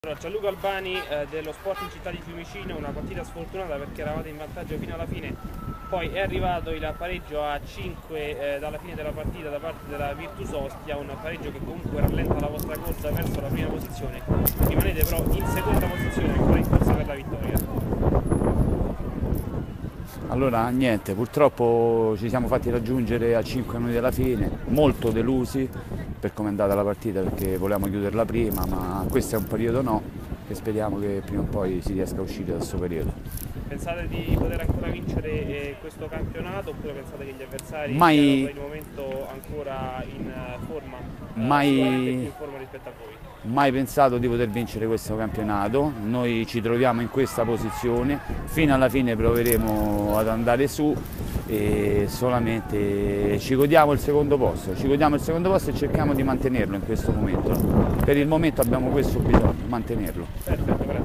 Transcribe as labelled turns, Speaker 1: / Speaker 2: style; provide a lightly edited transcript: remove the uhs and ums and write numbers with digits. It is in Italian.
Speaker 1: Allora, Gianluca Albani dello Sporting Città di Fiumicino, una partita sfortunata perché eravate in vantaggio fino alla fine, poi è arrivato il pareggio a 5 dalla fine della partita da parte della Virtus Ostia, un pareggio che comunque rallenta la vostra corsa verso la prima posizione, rimanete però in seconda posizione, ancora in corsa per la vittoria.
Speaker 2: Allora niente, purtroppo ci siamo fatti raggiungere a 5 minuti dalla fine, molto delusi per come è andata la partita perché volevamo chiuderla prima, ma questo è un periodo no, e speriamo che prima o poi si riesca a uscire da questo periodo.
Speaker 1: Pensate di poter ancora vincere questo campionato oppure pensate che gli avversari
Speaker 2: Mai-
Speaker 1: siano per il momento ancora in forma, sicuramente più in forma rispetto a voi?
Speaker 2: Mai pensato di poter vincere questo campionato, noi ci troviamo in questa posizione, fino alla fine proveremo ad andare su e solamente ci godiamo il secondo posto, e cerchiamo di mantenerlo in questo momento. Per il momento abbiamo questo bisogno, mantenerlo.
Speaker 1: Perfetto, grazie.